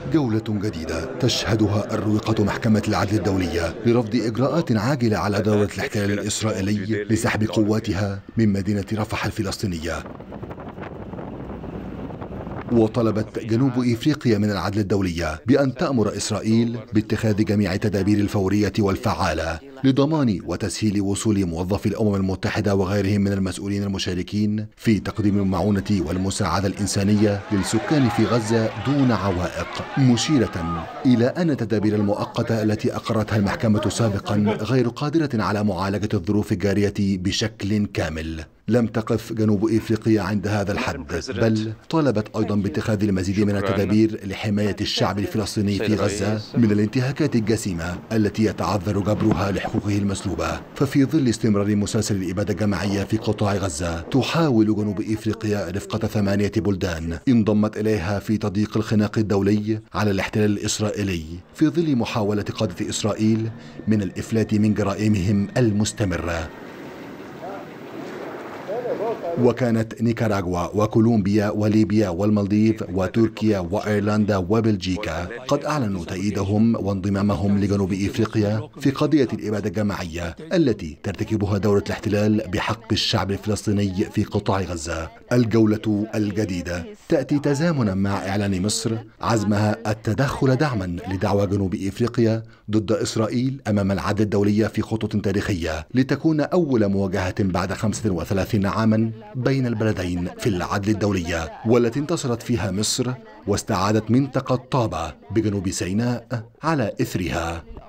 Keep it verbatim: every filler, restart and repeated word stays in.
جولة جديدة تشهدها أروقة محكمة العدل الدولية لرفض إجراءات عاجلة على دولة الاحتلال الإسرائيلي لسحب قواتها من مدينة رفح الفلسطينية. وطلبت جنوب إفريقيا من العدل الدولية بأن تأمر إسرائيل باتخاذ جميع التدابير الفورية والفعالة لضمان وتسهيل وصول موظفي الأمم المتحدة وغيرهم من المسؤولين المشاركين في تقديم المعونة والمساعدة الإنسانية للسكان في غزة دون عوائق، مشيرة إلى أن التدابير المؤقتة التي أقرتها المحكمة سابقا غير قادرة على معالجة الظروف الجارية بشكل كامل. لم تقف جنوب إفريقيا عند هذا الحد، بل طالبت أيضا باتخاذ المزيد من التدابير لحماية الشعب الفلسطيني في غزة من الانتهاكات الجسيمة التي يتعذر جبرها لحقوقه المسلوبة. ففي ظل استمرار مسلسل الإبادة الجماعية في قطاع غزة، تحاول جنوب إفريقيا رفقة ثمانية بلدان انضمت إليها في تضييق الخناق الدولي على الاحتلال الإسرائيلي في ظل محاولة قادة إسرائيل من الإفلات من جرائمهم المستمرة. وكانت نيكاراغوا وكولومبيا وليبيا والمالديف وتركيا وأيرلندا وبلجيكا قد أعلنوا تأييدهم وانضمامهم لجنوب إفريقيا في قضية الإبادة الجماعية التي ترتكبها دولة الاحتلال بحق الشعب الفلسطيني في قطاع غزة. الجولة الجديدة تأتي تزامنا مع إعلان مصر عزمها التدخل دعما لدعوى جنوب إفريقيا ضد إسرائيل أمام العدل الدولي في خطوة تاريخية لتكون أول مواجهة بعد خمسة وثلاثين عاما بين البلدين في العدل الدولي، والتي انتصرت فيها مصر واستعادت منطقة طابة بجنوب سيناء على إثرها.